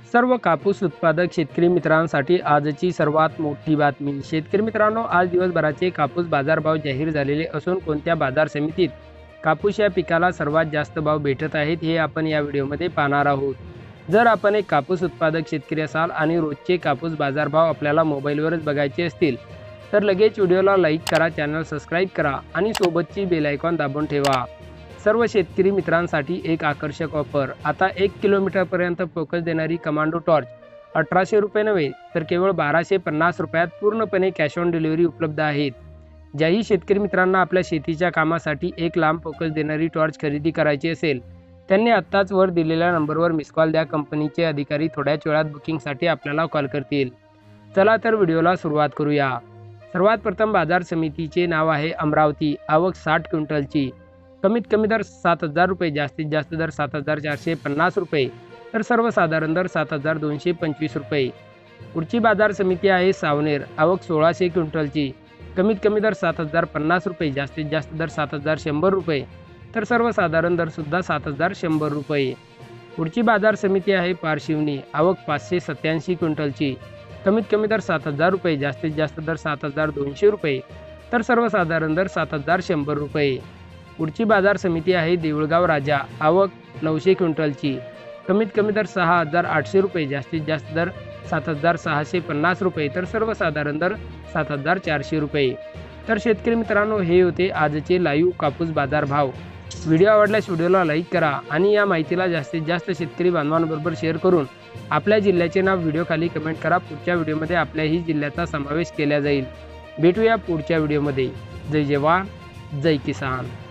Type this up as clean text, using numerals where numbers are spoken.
सर्व कापूस उत्पादक शेतकरी मित्रांसाठी आजची सर्वात मोठी बातमी। शेतकरी मित्रांनो, आज दिवसभराचे कापूस बाजारभाव जाहीर झालेले असून कोणत्या बाजार समितीत कापूस या पिकाला सर्वात जास्त भाव भेटत आहेत हे आपण या व्हिडिओमध्ये पाहणार आहोत। जर आपण एक कापूस उत्पादक शेतकरी असाल आणि रोजचे कापूस बाजारभाव आपल्याला मोबाईलवरच बघायचे असतील तर लगेच व्हिडिओला लाईक करा, चॅनल सबस्क्राईब करा आणि सोबतची बेल आयकॉन दाबून ठेवा। सर्व शेतकरी मित्रांसाठी एक आकर्षक ऑफर। आता 1 किलोमीटरपर्यंत फोकस देणारी कमांडो टॉर्च 1800 रुपये नव्हे तर केवळ 1250 रुपयात पूर्णपणे कॅश ऑन डिलिव्हरी उपलब्ध आहेत। ज्याही शेतकरी मित्रांना आपल्या शेतीच्या कामासाठी एक लांब फोकस देणारी टॉर्च खरेदी करायची असेल त्यांनी आत्ताच वर दिलेल्या नंबरवर मिस कॉल द्या। कंपनीचे अधिकारी थोड्याच वेळात बुकिंगसाठी आपल्याला कॉल करतील। चला तर व्हिडिओला सुरुवात करूया। सर्वात प्रथम बाजार समितीचे नाव आहे अमरावती। आवक 60 क्विंटलची। कमीत कमी दर 7000 रुपये, जास्तीत जास्त दर 7450 रुपये तर सर्वसाधारण दर 7225 रुपये। पुढची बाजार समिती आहे सावनेर। आवक 1600 क्विंटलची। कमीत कमी दर 7050 रुपये, जास्तीत जास्त दर 7100 रुपये तर सर्वसाधारण दर सुद्धा 7100 रुपये। पुढची बाजार समिती आहे पारशिवनी। आवक 587 क्विंटलची। कमीत कमी दर 7000 रुपये, जास्तीत जास्त दर 7200 रुपये तर सर्वसाधारण दर 7100 रुपये। पुढची बाजार समिती आहे देऊळगाव राजा। आवक 900 क्विंटलची। कमीत कमी दर 6800 रुपये, जास्तीत जास्त दर 7650 रुपये तर सर्वसाधारण दर 7400 रुपये। तर शेतकरी मित्रांनो, हे होते आजचे लाईव्ह कापूस बाजार भाव। व्हिडिओ आवडल्यास व्हिडिओला लाईक करा आणि या माहितीला जास्तीत जास्त शेतकरी बांधवांबरोबर शेअर करून आपल्या जिल्ह्याचे नाव व्हिडिओ खाली कमेंट करा। पुढच्या व्हिडिओमध्ये आपल्याही जिल्ह्याचा समावेश केला जाईल। भेटूया पुढच्या व्हिडिओमध्ये। जय जवान, जय किसान।